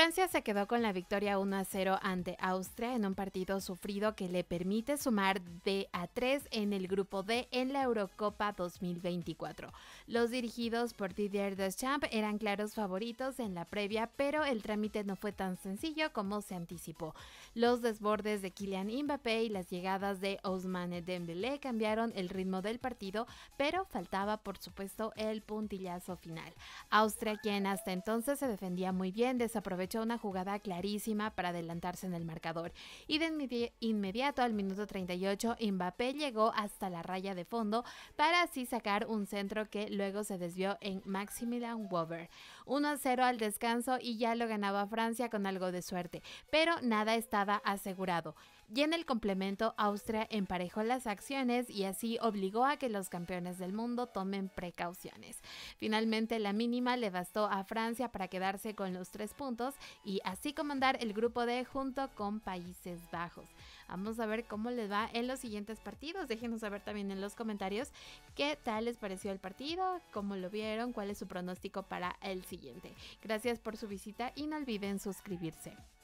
Francia se quedó con la victoria 1-0 ante Austria en un partido sufrido que le permite sumar de a 3 en el grupo D en la Eurocopa 2024. Los dirigidos por Didier Deschamps eran claros favoritos en la previa, pero el trámite no fue tan sencillo como se anticipó. Los desbordes de Kylian Mbappé y las llegadas de Ousmane Dembélé cambiaron el ritmo del partido, pero faltaba por supuesto el puntillazo final. Austria, quien hasta entonces se defendía muy bien, desaprovechó una jugada clarísima para adelantarse en el marcador y de inmediato al minuto 38 Mbappé llegó hasta la raya de fondo para así sacar un centro que luego se desvió en Maximilian Weber. 1-0 al descanso y ya lo ganaba Francia con algo de suerte, pero nada estaba asegurado. Y en el complemento Austria emparejó las acciones y así obligó a que los campeones del mundo tomen precauciones. Finalmente la mínima le bastó a Francia para quedarse con los 3 puntos y así comandar el grupo D junto con Países Bajos. Vamos a ver cómo les va en los siguientes partidos. Déjenos saber también en los comentarios qué tal les pareció el partido, cómo lo vieron, cuál es su pronóstico para el siguiente. Gracias por su visita y no olviden suscribirse.